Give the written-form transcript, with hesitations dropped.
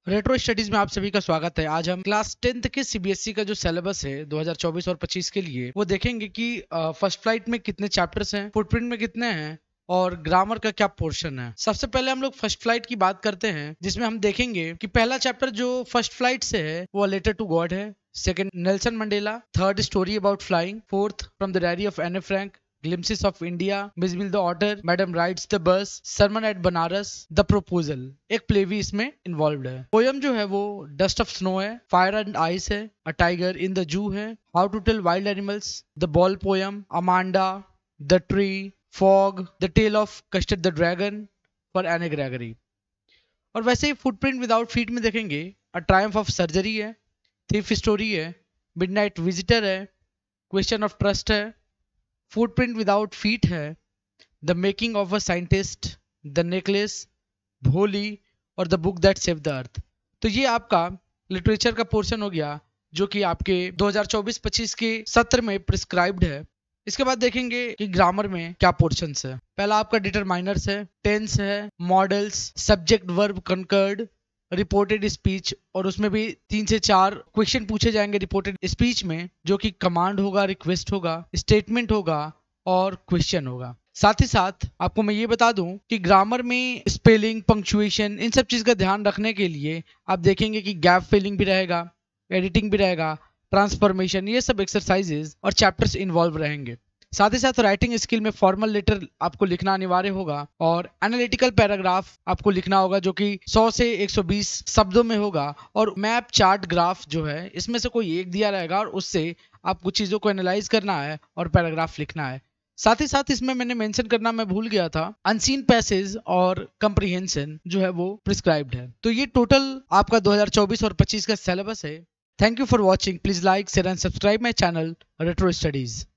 Retro studies में आप सभी का स्वागत है। आज हम क्लास 10th के सीबीएसई का जो सिलेबस है 2024 और 25 के लिए वो देखेंगे कि फर्स्ट फ्लाइट में कितने चैप्टर्स हैं, फुटप्रिंट में कितने हैं और ग्रामर का क्या पोर्शन है। सबसे पहले हम लोग फर्स्ट फ्लाइट की बात करते हैं, जिसमें हम देखेंगे कि पहला चैप्टर जो फर्स्ट फ्लाइट से है वो लेटर टू गॉड है। Second Nelson Mandela, third story about flying, fourth from the diary of Anne Frank, Glimpses of India, Miss Bill the Otter, Madam Rides the Bus, Sermon at Banaras, The Proposal। एक play भी इसमें involve है। Poem जो है वो dust of snow है, fire and ice है, a tiger in the zoo है, how to tell wild animals, the ball poem, Amanda, the tree, fog, the tale of custard the dragon for Anne Gregory. और वैसे ही footprint without feet में देखेंगे a triumph of surgery है, thief story है, midnight visitor है, question of trust है, footprint without feet है, the making of a scientist, the necklace, Bholi और the book that save the earth. तो ये आपका लिटरेचर का पोर्शन हो गया जो कि आपके 2024-25 के सत्र में प्रिस्क्राइब्ड है। इसके बाद देखेंगे कि ग्रामर में क्या पोर्शंस है। पहला आपका डिटरमाइनर्स है, टेंस है, modals, subject verb concord, reported speech, और उसमें भी 3 से 4 क्वेश्चन पूछे जाएंगे रिपोर्टेड स्पीच में, जो कि कमांड होगा, रिक्वेस्ट होगा, स्टेटमेंट होगा और क्वेश्चन होगा। साथ ही साथ आपको मैं ये बता दूं कि ग्रामर में स्पेलिंग, पंक्चुएशन, इन सब चीज का ध्यान रखने के लिए आप देखेंगे कि गैप फिलिंग भी रहेगा, एडिटिंग भी रहेगा, ट्रांसफॉर्मेशन, ये सब एक्सरसाइजेज और चैप्टर्स इन्वॉल्व रहेंगे। साथ ही साथ राइटिंग स्किल में फॉर्मल लेटर आपको लिखना अनिवार्य होगा और एनालिटिकल पैराग्राफ आपको लिखना होगा जो कि 100 से 120 शब्दों में होगा। और मैप, चार्ट, ग्राफ जो है इसमें से कोई एक दिया रहेगा और उससे आप कुछ चीजों को एनालाइज करना है और पैराग्राफ लिखना है। साथ ही साथ इसमें मैंने मेंशन करना मैं भूल गया था, अनसीन पैसेज और कंप्रीहेंशन जो है वो प्रिस्क्राइब्ड है। तो ये टोटल आपका 2024 और 25 का सिलेबस है। Thank you for watching. Please like, share and subscribe my channel retro studies.